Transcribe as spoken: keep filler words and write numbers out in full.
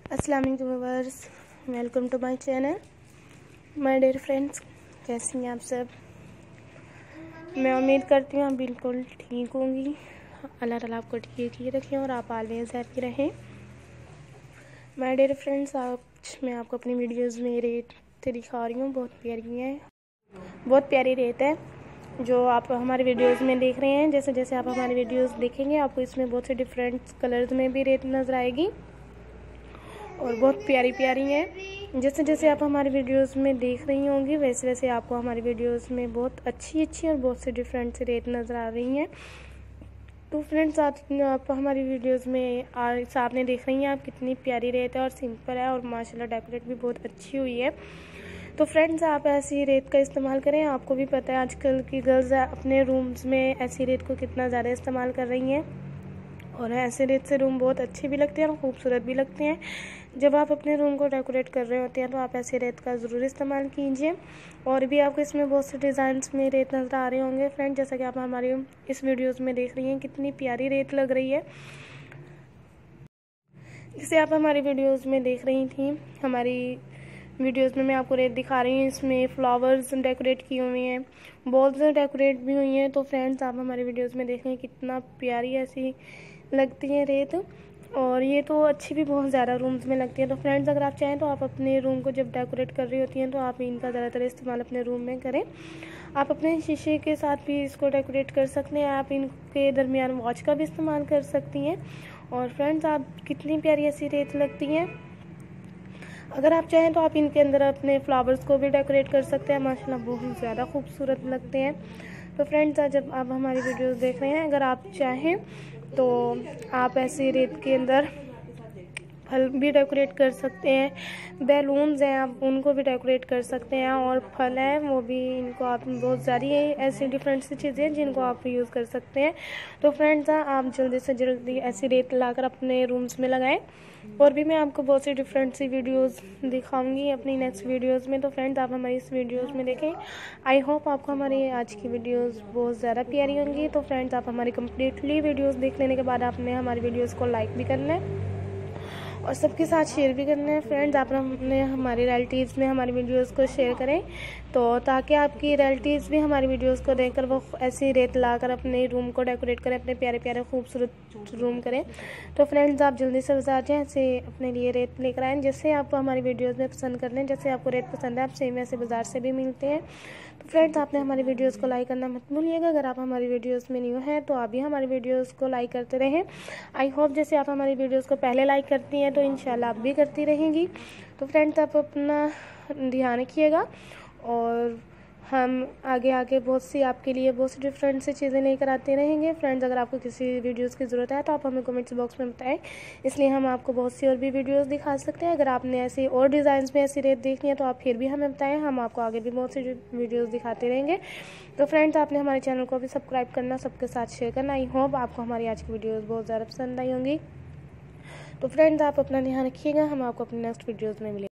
अस्सलाम वालेकुम viewers, welcome to my channel my dear friends. कैसी हैं आप सब? मैं उम्मीद करती हूँ आप बिल्कुल ठीक होंगी। अल्लाह ताला आपको ठीक ही रखें और आप ऑलवेज हैप्पी रहें। माय डियर फ्रेंड्स, आज मैं आपको अपनी वीडियोस में रेत दिखा रही हूँ। बहुत प्यारी है, बहुत प्यारी रेत है जो आप हमारे वीडियोस में देख रहे हैं। जैसे जैसे आप हमारे वीडियोस देखेंगे आपको इसमें बहुत से डिफरेंट कलर्स में भी रेत नज़र आएगी और बहुत प्यारी प्यारी है। जैसे जैसे आप हमारी वीडियोस में देख रही होंगी वैसे वैसे आपको हमारी वीडियोस में बहुत अच्छी अच्छी और बहुत से डिफरेंट से रेत नज़र आ रही हैं। तो फ्रेंड्स, आज आप हमारी वीडियोस में आज सामने देख रही हैं आप कितनी प्यारी रेत है और सिंपल है और माशाल्लाह डेकोरेट भी बहुत अच्छी हुई है। तो फ्रेंड्स, आप ऐसी रेत का इस्तेमाल करें। आपको भी पता है आजकल की गर्ल्स अपने रूम्स में ऐसी रेत को कितना ज़्यादा इस्तेमाल कर रही हैं और ऐसे रेत से रूम बहुत अच्छे भी लगते हैं और खूबसूरत भी लगते हैं। जब आप अपने रूम को डेकोरेट कर रहे होते हैं तो आप ऐसे रेत का ज़रूर इस्तेमाल कीजिए। और भी आपको इसमें बहुत से डिज़ाइंस में रेत नज़र आ रहे होंगे फ्रेंड, जैसा कि आप हमारी इस वीडियोस में देख रही हैं कितनी प्यारी रेत लग रही है। जिसे आप हमारी वीडियोस में देख रही थी, हमारी वीडियोस में मैं आपको रेत दिखा रही हूँ। इसमें फ्लावर्स डेकोरेट की हुई हैं, बॉल्स डेकोरेट भी हुई हैं। तो फ्रेंड्स, आप हमारी वीडियोस में देख रहे हैं कितना प्यारी ऐसी लगती है रेत और ये तो अच्छी भी बहुत ज़्यादा रूम्स में लगती है। तो फ्रेंड्स, अगर आप चाहें तो आप अपने रूम को जब डेकोरेट कर रही होती हैं तो आप इनका ज़्यादातर इस्तेमाल अपने रूम में करें। आप अपने शीशे के साथ भी इसको डेकोरेट कर सकते हैं। आप इनके दरमियान वॉच का भी इस्तेमाल कर सकती हैं। और फ्रेंड्स, आप कितनी प्यारी ऐसी रेत लगती हैं। अगर आप चाहें तो आप इनके अंदर अपने फ्लावर्स को भी डेकोरेट कर सकते हैं। माशाल्लाह बहुत ज़्यादा खूबसूरत लगते हैं। तो फ्रेंड्स, आज जब आप हमारी वीडियोस देख रहे हैं, अगर आप चाहें तो आप ऐसे रेत के अंदर फल भी डेकोरेट कर सकते हैं। बैलून्स हैं आप उनको भी डेकोरेट कर सकते हैं और फल हैं वो भी, इनको आप बहुत सारी ऐसी डिफरेंट सी चीज़ें हैं जिनको आप यूज़ कर सकते हैं। तो फ्रेंड्स, आप जल्दी से जल्दी ऐसी रेत लाकर अपने रूम्स में लगाएं। और भी मैं आपको बहुत सी डिफरेंट सी वीडियोस दिखाऊंगी अपनी नेक्स्ट वीडियोस में। तो फ्रेंड्स, आप हमारी इस वीडियोस में देखें। आई होप आपको हमारी आज की वीडियोस बहुत ज़्यादा प्यारी होंगी। तो फ्रेंड्स, आप हमारी कम्प्लीटली वीडियोस देख लेने के बाद आपने हमारी वीडियोस को लाइक भी करना है और सबके साथ शेयर भी करना है। फ्रेंड्स, आप अपने हमारे रिलेटिव्स में हमारी वीडियोस को शेयर करें तो ताकि आपकी रिलेटिव्स भी हमारी वीडियोस को देखकर वो ऐसी रेत लाकर अपने रूम को डेकोरेट करें, अपने प्यारे प्यारे खूबसूरत रूम करें। तो फ्रेंड्स, आप जल्दी से बाजार जाएँ, ऐसे अपने लिए रेत लेकर आएँ जैसे आपको हमारी वीडियोज़ में पसंद कर लें। जैसे आपको रेत पसंद है आप सेम ऐसे बाज़ार से भी मिलते हैं। तो फ्रेंड्स, आपने हमारी वीडियोज़ को लाइक करना मत भूलिएगा। अगर आप हमारी वीडियोज़ में न्यू हैं तो आप भी हमारी वीडियोज़ को लाइक करते रहें। आई होप जैसे आप हमारी वीडियोज़ को पहले लाइक करती हैं तो इंशाल्लाह आप भी करती रहेंगी। तो फ्रेंड्स, आप अपना ध्यान रखिएगा और हम आगे आगे बहुत सी आपके लिए बहुत सी डिफरेंट सी चीज़ें लेकर आते रहेंगे। फ्रेंड्स, अगर आपको किसी वीडियोस की ज़रूरत है तो आप हमें कमेंट्स बॉक्स में बताएं, इसलिए हम आपको बहुत सी और भी वीडियोस दिखा सकते हैं। अगर आपने ऐसी और डिज़ाइंस में ऐसी रेत देखनी है तो आप फिर भी हमें बताएं, हम आपको आगे भी बहुत सी वीडियोज़ दिखाते रहेंगे। तो फ्रेंड्स, आपने हमारे चैनल को भी सब्सक्राइब करना, सबके साथ शेयर करना। आई होप आपको हमारी आज की वीडियोज़ बहुत ज़्यादा पसंद आई होंगी। तो फ्रेंड्स, आप अपना ध्यान रखिएगा। हम आपको अपनी नेक्स्ट वीडियोज़ में मिलेंगे।